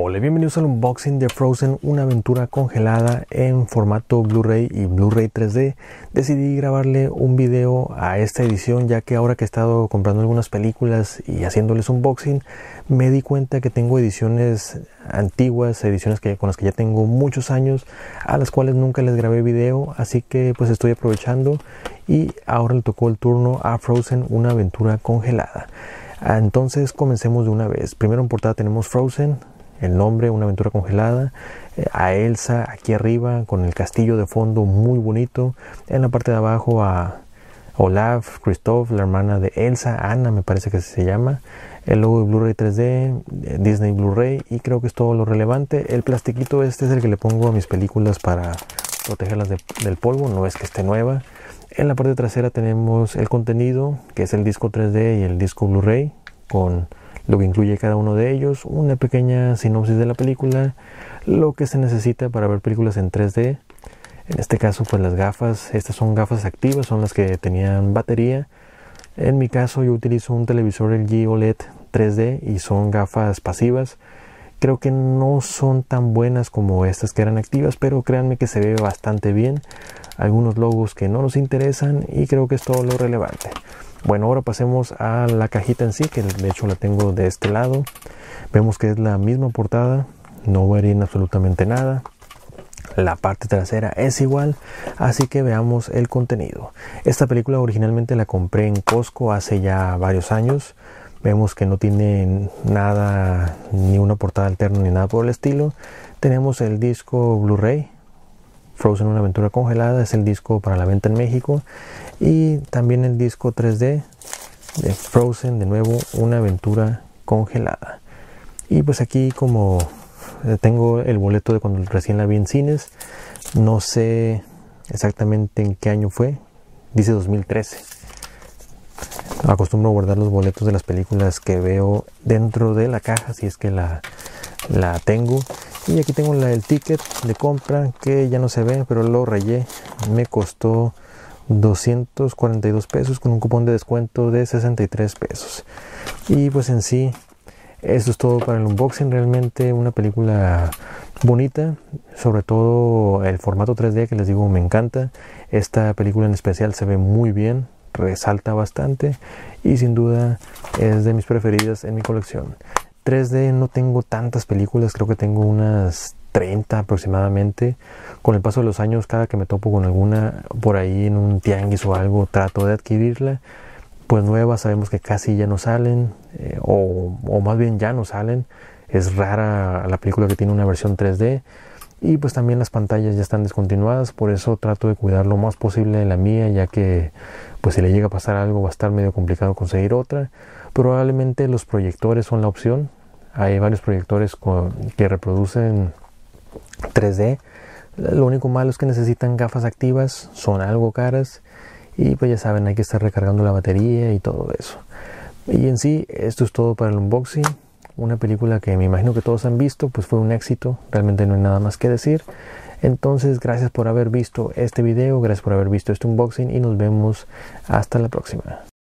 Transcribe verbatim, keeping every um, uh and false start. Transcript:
Hola, bienvenidos al unboxing de Frozen, una aventura congelada en formato Blu-ray y Blu-ray tres D. Decidí grabarle un video a esta edición ya que ahora que he estado comprando algunas películas y haciéndoles unboxing, me di cuenta que tengo ediciones antiguas, ediciones que, con las que ya tengo muchos años, a las cuales nunca les grabé video, así que pues estoy aprovechando y ahora le tocó el turno a Frozen, una aventura congelada. Entonces comencemos de una vez. Primero en portada tenemos Frozen, el nombre, una aventura congelada, eh, a Elsa aquí arriba con el castillo de fondo muy bonito, en la parte de abajo a Olaf, Kristoff, la hermana de Elsa, Anna me parece que se llama, el logo de Blu-ray tres D, eh, Disney Blu-ray, y creo que es todo lo relevante. El plastiquito este es el que le pongo a mis películas para protegerlas de, del polvo, no es que esté nueva. En la parte trasera tenemos el contenido, que es el disco tres D y el disco Blu-ray, con lo que incluye cada uno de ellos, una pequeña sinopsis de la película, lo que se necesita para ver películas en tres D. En este caso, pues las gafas, estas son gafas activas, son las que tenían batería. En mi caso, yo utilizo un televisor L G O L E D tres D y son gafas pasivas. Creo que no son tan buenas como estas que eran activas, pero créanme que se ve bastante bien. Algunos logos que no nos interesan y creo que es todo lo relevante. Bueno, ahora pasemos a la cajita en sí, que de hecho la tengo de este lado. Vemos que es la misma portada, no varía absolutamente nada. La parte trasera es igual, así que veamos el contenido. Esta película originalmente la compré en Costco hace ya varios años. Vemos que no tiene nada, ni una portada alterna ni nada por el estilo. Tenemos el disco Blu-ray, Frozen, una aventura congelada, es el disco para la venta en México, y también el disco tres D de Frozen, de nuevo una aventura congelada. Y pues aquí, como tengo el boleto de cuando recién la vi en cines, no sé exactamente en qué año fue, dice dos mil trece. Acostumbro a guardar los boletos de las películas que veo dentro de la caja, si es que la, la tengo. Y aquí tengo la, el ticket de compra, que ya no se ve, pero lo rayé. Me costó doscientos cuarenta y dos pesos con un cupón de descuento de sesenta y tres pesos. Y pues en sí, eso es todo para el unboxing. Realmente una película bonita, sobre todo el formato tres D que les digo me encanta. Esta película en especial se ve muy bien, resalta bastante y sin duda es de mis preferidas en mi colección. tres D no tengo tantas películas, creo que tengo unas treinta aproximadamente. Con el paso de los años, cada que me topo con alguna por ahí en un tianguis o algo, trato de adquirirla. Pues nuevas sabemos que casi ya no salen, eh, o, o más bien ya no salen. Es rara la película que tiene una versión tres D. Y pues también las pantallas ya están descontinuadas, por eso trato de cuidar lo más posible de la mía, ya que pues si le llega a pasar algo va a estar medio complicado conseguir otra. Probablemente los proyectores son la opción. Hay varios proyectores con, que reproducen tres D. Lo único malo es que necesitan gafas activas, son algo caras y pues ya saben, hay que estar recargando la batería y todo eso. Y en sí, esto es todo para el unboxing. Una película que me imagino que todos han visto, pues fue un éxito, realmente no hay nada más que decir. Entonces, gracias por haber visto este video, gracias por haber visto este unboxing y nos vemos hasta la próxima.